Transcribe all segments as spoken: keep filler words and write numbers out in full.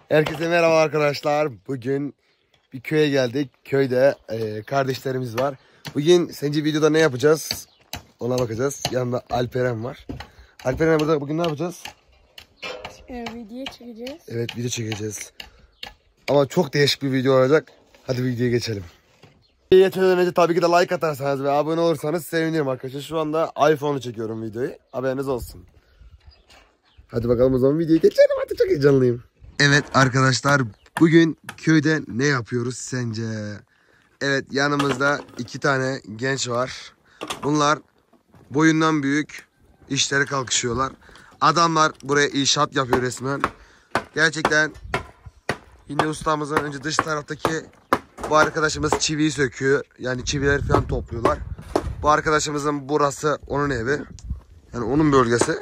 Herkese merhaba arkadaşlar. Bugün bir köye geldik. Köyde e, kardeşlerimiz var. Bugün sence videoda ne yapacağız? Ona bakacağız. Yanında Alperen var. Alperen burada bugün ne yapacağız? E, video çekeceğiz. Evet, video çekeceğiz. Ama çok değişik bir video olacak. Hadi videoya geçelim. Videoya geçmeden önce tabii ki de like atarsanız ve abone olursanız sevinirim arkadaşlar. Şu anda iPhone'u çekiyorum videoyu. Haberiniz olsun. Hadi bakalım o zaman videoya geçelim. Artık çok heyecanlıyım. Evet arkadaşlar, bugün köyde ne yapıyoruz sence? Evet, yanımızda iki tane genç var. Bunlar boyundan büyük, işlere kalkışıyorlar. Adamlar buraya inşaat yapıyor resmen. Gerçekten yine ustamızın önce dış taraftaki bu arkadaşımız çiviyi söküyor. Yani çivileri falan topluyorlar. Bu arkadaşımızın burası onun evi. Yani onun bölgesi.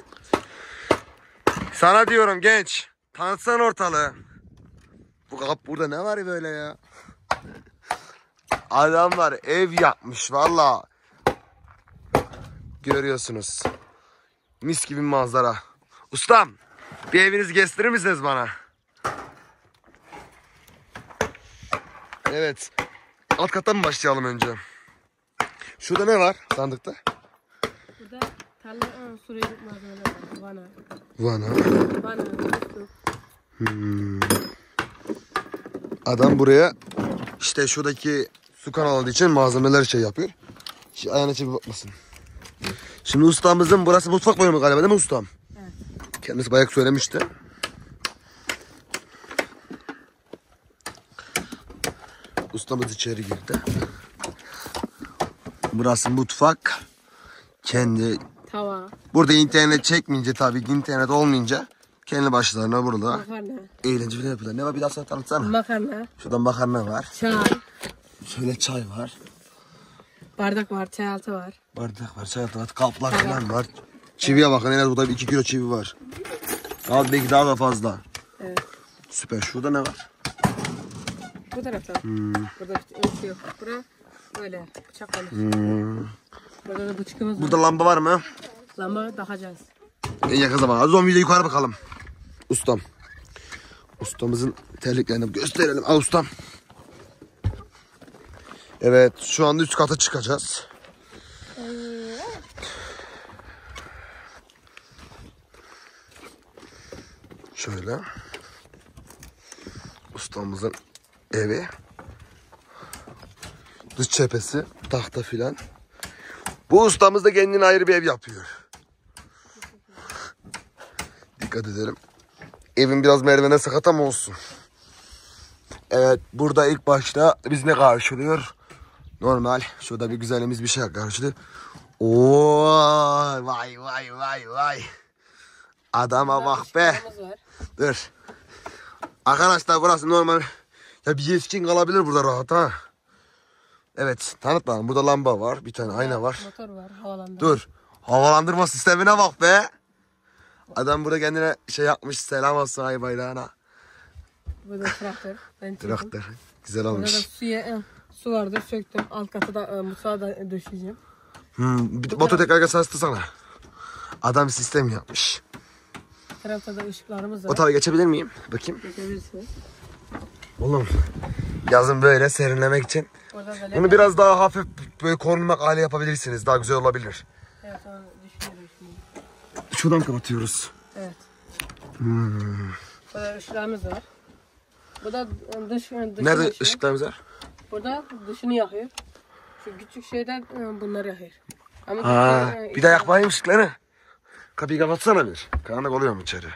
Sana diyorum genç. Tanıtsan ortalığı. Bu kap burada ne var böyle ya? Adamlar ev yapmış valla. Görüyorsunuz. Mis gibi manzara. Ustam, bir evinizi gösterir misiniz bana? Evet. Alt kattan mı başlayalım önce? Şurada ne var sandıkta? Burada tarla sürücülük malzemeler var. Vana. Vana. Vana. Hmm. Adam buraya işte şuradaki su kanalı için malzemeler şey yapıyor. Şimdi ayağına çivi bakmasın. Şimdi ustamızın burası mutfak bölümü galiba değil mi ustam? Evet. Kendisi bayağı söylemişti. Ustamız içeri girdi. Burası mutfak. Kendi Tava. burada internet çekmeyince tabii internet olmayınca kendi başlarına burada Makarna. eğlence bile yapıyorlar. Ne var bir daha sana tanıtsana. Makarna. Şurada makarna var. Çay. Şöyle çay var. Bardak var. Çay altı var. Bardak var, çay altı var, kaplar falan var. Çiviye bakın, en az burada bir iki kilo çivi var. Abi belki daha da fazla. Evet. Süper. Şurada ne var? Bu tarafta. Hmm. Burada bir şey yok. Buraya böyle bıçak var. Hmm. Burada da bıçkımız var. Burada lamba var mı? Lamba takacağız. En yakın zamanda. Az on video yukarı bakalım. Ustam. Ustamızın terliklerini gösterelim. Al ustam. Evet, şu anda üst kata çıkacağız. Şöyle. Ustamızın evi. Dış cephesi, tahta filan. Bu ustamız da kendine ayrı bir ev yapıyor. Dikkat edelim. Evin biraz merdivene sakat ama olsun. Evet, burada ilk başta biz ne karşılıyor? Normal. Şurada bir güzelimiz bir şey karşılıyor. Oo, vay vay vay vay. Adama bak be. Dur. Arkadaşlar burası normal. Ya bir yetişkin kalabilir burada rahat ha. Evet, tanıt bana. Burada lamba var, bir tane ayna var. Motor var, havalandırma. Dur. Havalandırma sistemine bak be. Adam burada kendine şey yapmış, selam olsun ay bayrağına. Burada traktör. Ben Traktör. Güzel Burada olmuş. da suya, su vardı, söktüm. Alt katı da e, mutfağa da döşeyeceğim. Hmm, bir motor tekrar gasastı sana. Adam sistem yapmış. Bu tarafta da ışıklarımız var. O tarafa geçebilir miyim? Bakayım. Geçebilirsiniz. Oğlum, yazın böyle serinlemek için. Burada Bunu biraz daha hafif böyle korunmak hali yapabilirsiniz. Daha güzel olabilir. Evet, onu düşünüyorum şimdi. Şuradan kapatıyoruz. Evet. Hmm. Burada ışıklarımız var. Burada dış, dış Nerede ışığı. ışıklarımız var? Burada dışını yakıyor. Şu küçük şeyden e, bunları yakıyor. Ama Ha, e, bir daha yak bakayım ışıkları. Kapıyı kapatsana bir. Karanlık oluyor mu içeri?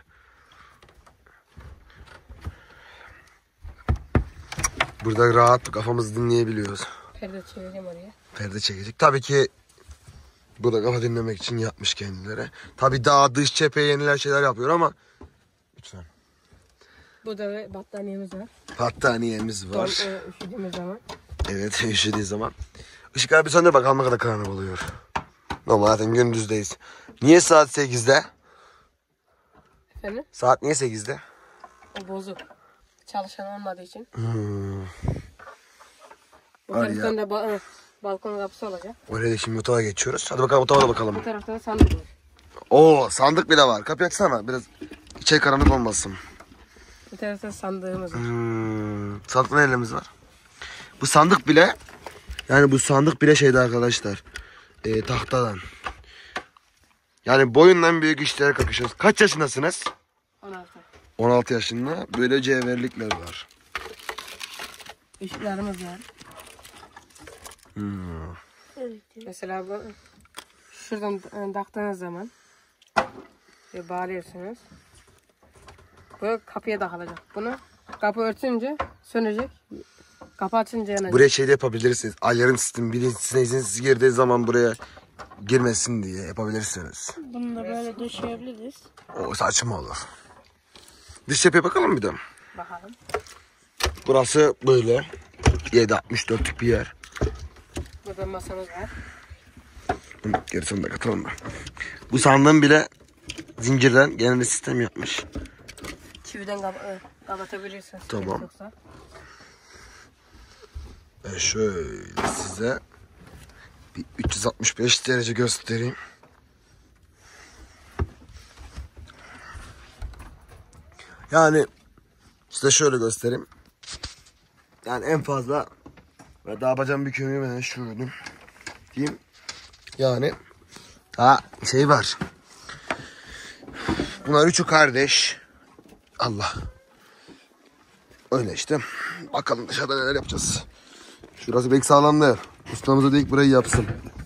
Burada rahat kafamızı dinleyebiliyoruz. Perde çevireceğim oraya. Perde çekecek. Tabii ki burada kafa dinlemek için yapmış kendileri. Tabii daha dış cepheye yeniler şeyler yapıyor ama lütfen. Burada da battaniyemiz var. Battaniyemiz var. Son, e, üşüdüğümüz zaman. Evet, üşüdüğü zaman. Işıklar bir söndür bakalım ne kadar karanlık oluyor. Normal zaten gündüzdeyiz. Niye saat sekizde? Efendim? Saat niye sekizde? O bozuk. Çalışan olmadığı için. Hmm. Bu Var taraftan ya. da ba e, balkon kapısı olacak. Oraya da şimdi mutfağa geçiyoruz. Hadi bakalım mutfağa da bakalım. Bu tarafta da sandık var. Oo, sandık bile var. Kapıyı açsana biraz içeri karanlık olmasın. enteresan sandığımız var. Hmm, sandıkta nelerimiz var? Bu sandık bile, yani bu sandık bile şeydi arkadaşlar. E, tahtadan. Yani boyundan büyük işlere kakışıyoruz. Kaç yaşındasınız? on altı. on altı yaşında. Böyle cevherlikler var. Işıklarımız var. Hmm. Mesela bu şuradan e, taktığınız zaman böyle bağlıyorsunuz. Bu kapıya takılacak. Bunu kapı örtünce sönecek. Kapı açınca yanacak. Buraya şey de yapabilirsiniz. Alarm sistemi bilinçsizine izinsiz girdiği zaman buraya girmesin diye yapabilirsiniz. Bunu da böyle döşeyebiliriz. O saçma olur. Dış cepheye bakalım bir de. Bakalım. Burası böyle yedi altmış dörtlük bir yer. Burada masamız var. Bunu gerisini de katalım da. Bu sandığın bile zincirden genel sistem yapmış. Çividen kap e, kapatabilirsiniz. Tamam. Yoksa. Ben şöyle size bir üç yüz altmış beş derece göstereyim. Yani size şöyle göstereyim. Yani en fazla ve daha bacağım bir kömüğü ben şöyle diyeyim. Yani ha şey var. Bunlar üçü kardeş. Allah. Öyle işte. Bakalım dışarıda neler yapacağız. Şurası pek sağlam değil. Ustamız da ilk burayı yapsın.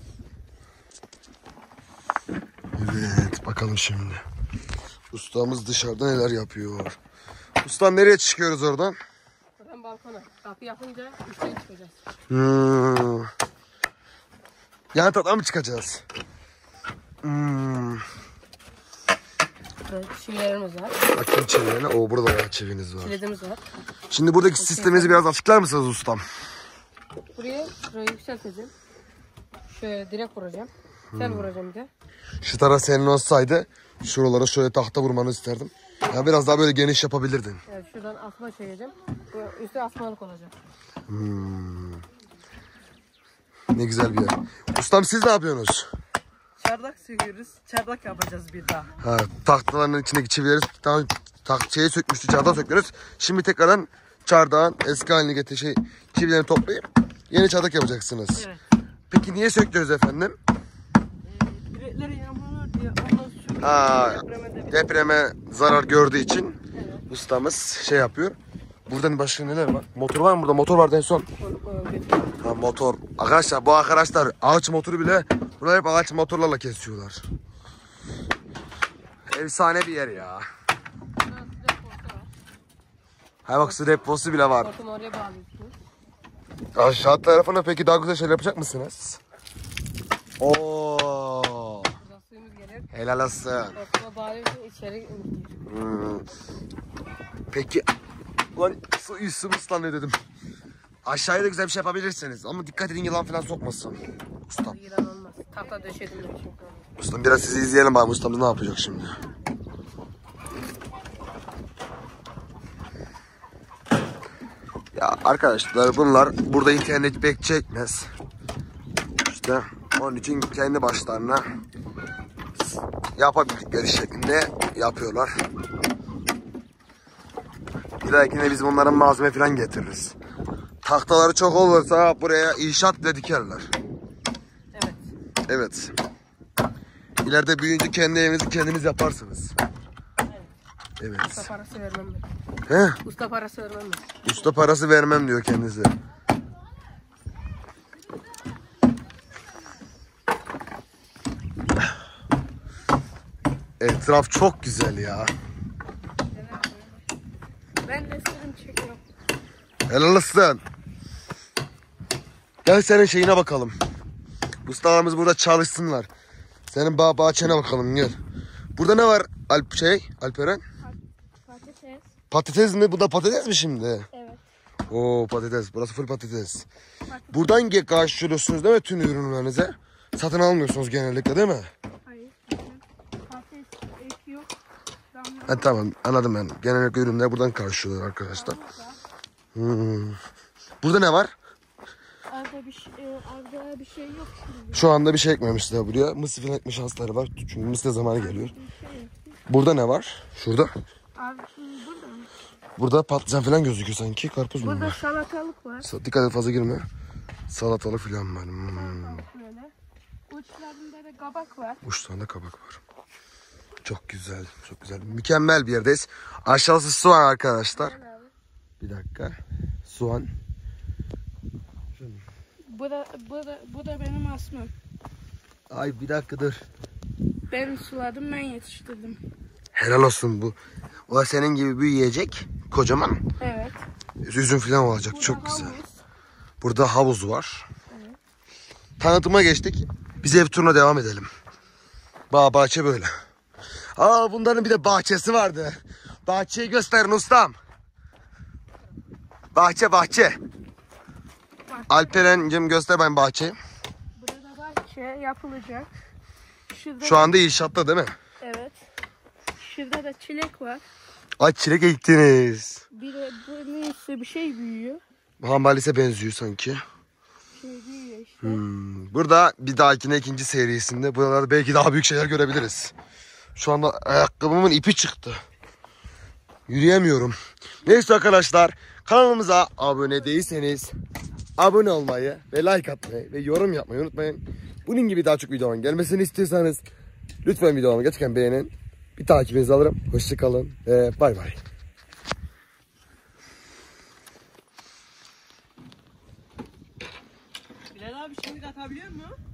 Evet bakalım şimdi. Ustamız dışarıda neler yapıyor. Ustam nereye çıkıyoruz oradan? Buradan balkona. Kapı yapınca üstten çıkacağız. Hmm. Yan tatla mı çıkacağız? Hmm. Burada çivilerimiz var. Bakayım çivilerine. Oo burada da çiviniz var. Kilidimiz var. Şimdi buradaki sisteminizi biraz açıklar mısınız ustam? Buraya şurayı yükselteceğim. Şöyle direkt vuracağım. Sen vuracağım bir de. Şu taraf senin olsaydı şuralara şöyle tahta vurmanı isterdim. Ya biraz daha böyle geniş yapabilirdin. Evet, şuradan asma çekeceğim. Bu üstü asmalık olacak. Hmm. Ne güzel bir yer. Ustam siz ne yapıyorsunuz? Çardak söküyoruz. Çardak yapacağız bir daha. Ha, tahtaların içindeki çivileri daha tak şeyi sökmüştü, çardağı söküyoruz. Şimdi tekrardan çardağın eski haline getir şey çivilerini toplayıp yeni çardak yapacaksınız. Evet. Peki niye söktünüz efendim? Ee, direkleri yağmur diye ondan sonra Ha, depreme de depreme zarar gördüğü için ustamız şey yapıyor. Buradan başka neler var? Motor var mı burada? Motor vardı en son. Ha, motor. Arkadaşlar bu arkadaşlar ağaç motoru bile burada hep ağaç motorlarla kesiyorlar. Efsane bir yer ya. Ha bak su deposu bile var. Hortumu oraya bağlıyorsunuz. Aşağı tarafına peki daha güzel şeyler yapacak mısınız? Oo. Burada suyumuz gelir. Helal olsun. Hortuma bağlıyorsun içeri gidiyor. Hmm. Peki ulan su üstüm ıslanıyor dedim. Aşağıya da güzel bir şey yapabilirsiniz ama dikkat edin yılan falan sokmasın. Ustam. Yılan olmaz. Tahta döşedim de çünkü. Ustam biraz sizi izleyelim bakalım ustamız ne yapacak şimdi. Ya arkadaşlar bunlar burada internet pek çekmez. İşte onun için kendi başlarına yapabildikleri şeklinde yapıyorlar. Bir dahakine biz bunların malzeme falan getiririz. Tahtaları çok olursa buraya inşaat bile dikerler. Evet. Evet. İleride büyüyünce kendi evinizi kendiniz yaparsınız. Evet. Usta parası vermem ben. He? Usta parası vermem ben. Usta parası vermem diyor kendisi. Etraf çok güzel ya. ben de sırım çekiyorum. Helal olsun. Gel senin şeyine bakalım. Ustalarımız burada çalışsınlar. Senin bağ bahçene bakalım gel. Burada ne var Alp şey Alperen? Patates. Patates mi? Bu da patates mi şimdi? Evet. Oo patates. Burası full patates. Buradan ge- karşılıyorsunuz değil mi tüm ürünlerinize? Satın almıyorsunuz genellikle değil mi? Hayır. Patates ek yok. Damla Ha, tamam anladım ben. Genellikle ürünleri buradan karşılıyorlar arkadaşlar. Hmm. Burada ne var? arada bir şey, e, arada bir şey yok şimdi. Şu anda bir şey ekmemişler buraya. Mısır falan ekme şansları var. Çünkü mısır zamanı geliyor. Bir şey yok. Burada ne var? Şurada. Abi burada mı? Burada patlıcan falan gözüküyor sanki. Karpuz mu Burada bunlar? salatalık var. Sa- Dikkat et fazla girme. Salatalık falan var. Hmm. Salatalık böyle. Uçlarında da kabak var. Uçlarında kabak var. Çok güzel. Çok güzel. Mükemmel bir yerdeyiz. Aşağısı soğan arkadaşlar. Bir dakika. Soğan. Bu da, bu da, bu da benim asmam. Ay bir dakika dur. Ben suladım, ben yetiştirdim. Helal olsun bu. O da senin gibi büyüyecek. Kocaman. Evet. Üzüm falan olacak. Bu Çok da güzel. havuz. Burada havuz var. Tanıtıma geçtik. Biz ev turuna devam edelim. Bağ bahçe böyle. Aa bunların bir de bahçesi vardı. Bahçeyi gösterin ustam. Bahçe bahçe. Alperen'cim göster ben bahçeyi. Burada bahçe yapılacak. Şurada Şu anda inşaatta değil mi? Evet. Şurada da çilek var. Ay çilek ektiniz. Bir de bu neyse bir şey büyüyor. Hambalis'e benziyor sanki. Şey büyüyor işte. Hmm. Burada bir dahakine ikinci serisinde buralarda belki daha büyük şeyler görebiliriz. Şu anda ayakkabımın ipi çıktı. Yürüyemiyorum. Neyse arkadaşlar kanalımıza abone değilseniz abone olmayı ve like atmayı ve yorum yapmayı unutmayın. Bunun gibi daha çok videoların gelmesini istiyorsanız lütfen videolarımı gerçekten beğenin. Bir takibinizi alırım. Hoşçakalın ve bay bay. Bilal abi şimdi atabiliyor musun?